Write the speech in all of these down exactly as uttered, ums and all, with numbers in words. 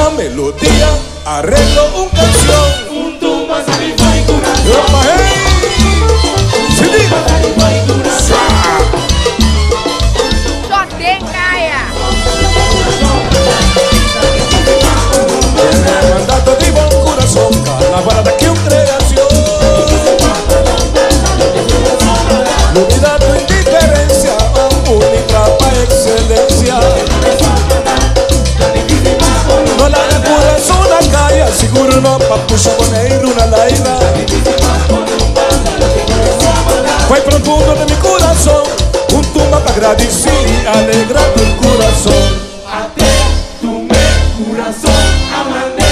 una melodía, arreglo un canción. Un tumba tarifa y corazón. Opa, hey. Sí, Tarifa y corazón. Só tem caia. Mandato di buon corazón, carnaval de que un creación. Lumina tu indiferencia, única pa' excelencia. No la recuerdas una calle, seguro no pa' puxa boneiro na laira. Fue profundo de mi corazón, un tumba pa' agradecer y alegrar tu corazón. Até tu meu coração amane.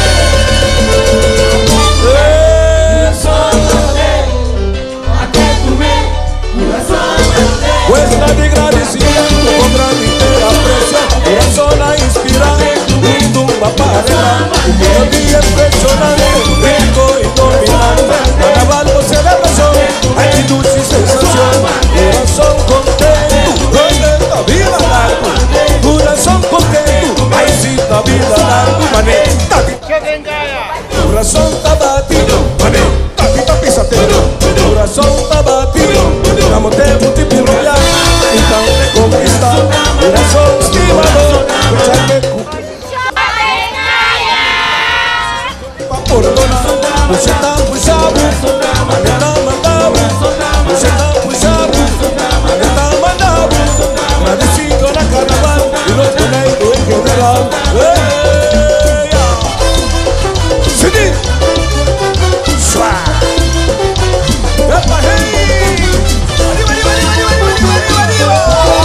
Coração amane. Até tu meu coração amane. Muestra de agradecimiento con gran aprecio, corazón a inspirar, un tumba para alegrar, un melodía impresionante, rico y dominante, carnaval con celebración, actitud y sensación, corazón contento, donde esta vida larga, corazón contento, ay sí esta vida larga, maneta, corazón está batido, maneta, tita pisatero, corazón está batido, damos de multipirroya, então te conquista, corazón estimador, escucharte pa' por dona, você tá puxado, maneta mandado, você tá puxado, maneta mandado, agradecido na carnaval, e los boneiros em general, Sidi, Shua, Epa, hey, arriba, arriba, arriba, arriba, arriba, arriba,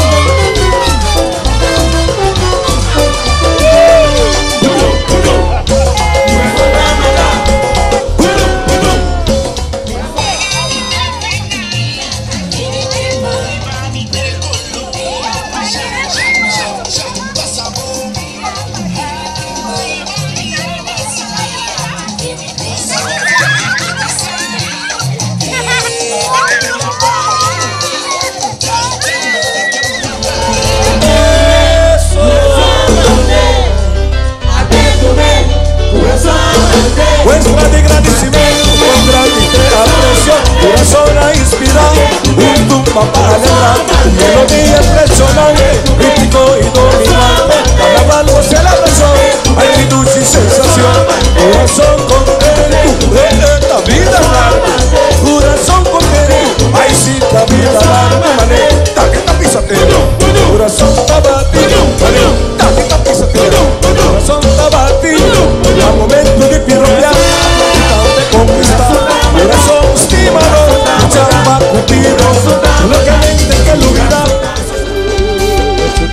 muestra de agradecimiento con grande aprecio, corazón a inspirar, un tumba para alegrar, melodía impresionante, ritmo y dominante, carnaval con celebración, actitud y sensación, corazón contento de esta vida larga, corazón contento, ay sí la vida larga, maneta que está pisatero, corazón está batido, maneta que está pisatero, corazón está batido, al momento de pirrolear, de conquistar, corazón estimado, chapa cupido, locamente que lugar.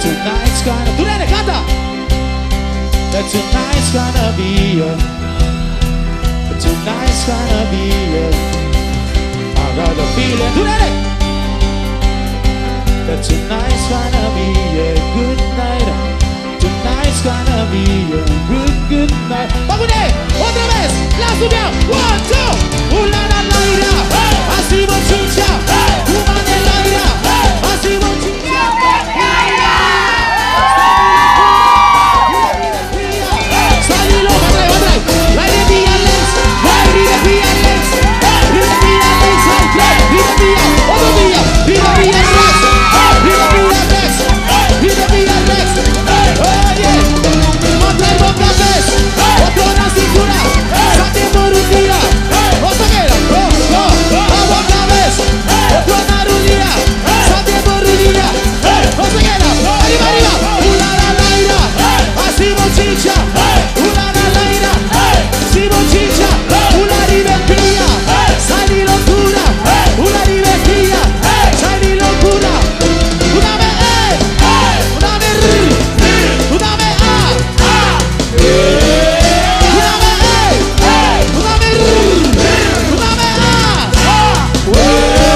tonight's gonna... ¡Tú nene, canta! That tonight's gonna be a... That tonight's gonna be a... I got a feeling... ¡Tú nene! That tonight's gonna be a good night. Tonight's gonna be a good, good night. ¡Vamos, nene! ¡Otra vez! ¡La subimos! ¡One, two! ¡Una la laira! ¡Así mochicha! ¡Una de laira! ¡Así mochicha! ¡Salilo! ¡Otra vez, otra vez! ¡Laire vía legs! ¡Laire vía legs! ¡Laire vía legs! ¡Laire vía! ¡Otro vía! ¡Vía vía legs! ¡Vía vía legs! ¡Vía vía legs! ¡Oye! ¡Otra vez, otra vez! ¡Otra en la cintura! ¡Saque por un día! ¡Otra que era! ¡Oh, oh! ¡Otra vez! ¡Otra en la rodilla! ¡Saque por un día! ¡Otra que era! ¡Arriba, arriba! ¡Una la laira! ¡Así mochicha! ¡Una la laira! ¡Así mochicha! ¡Una libertía! ¡Sali locura! ¡Una libertía! ¡Sali locura! ¡Una vez! ¡Una vez! ¡Una vez! ¡Ah! ¡Una vez! ¡Una vez! ¡Una vez! ¡Ah!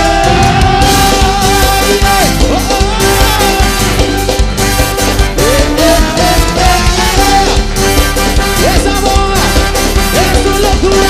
¡Esa boa! ¡Es tu locura!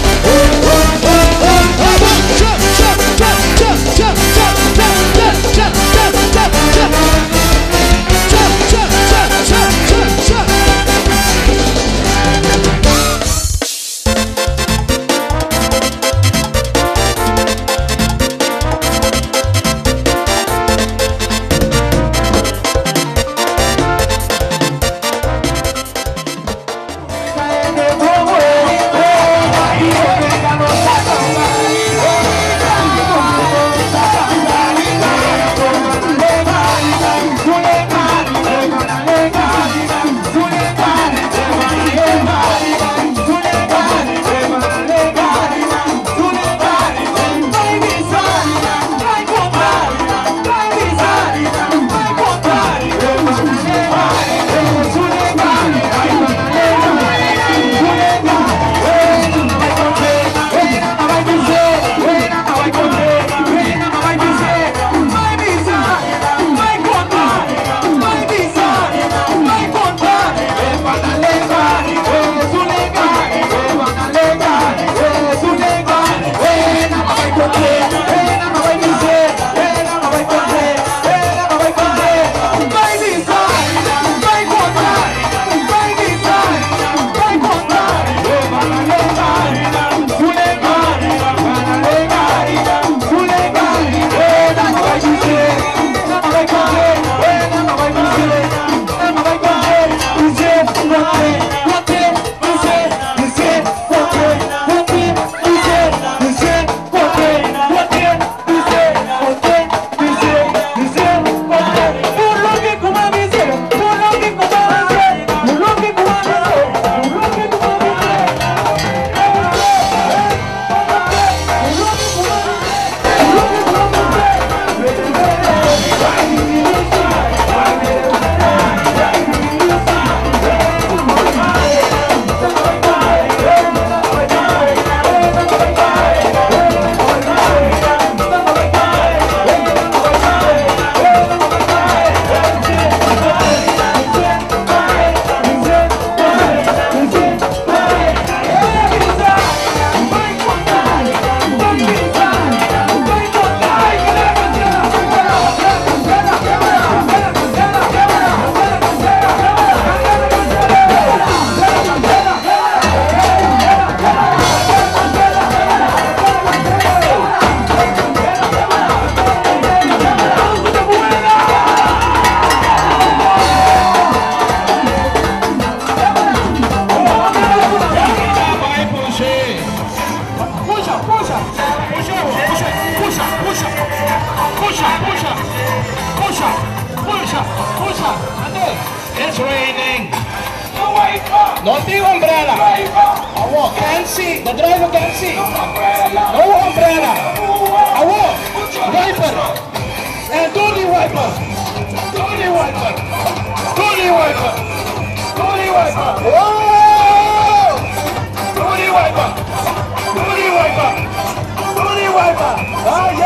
It's raining. No big umbrella. I walk. Can't see. The driver can't see. No umbrella. I walk. Wiper. And don't wiper. Don't wiper. wiper. Whoa! Booty wiper. Booty wiper. Booty wiper. Ah, yeah.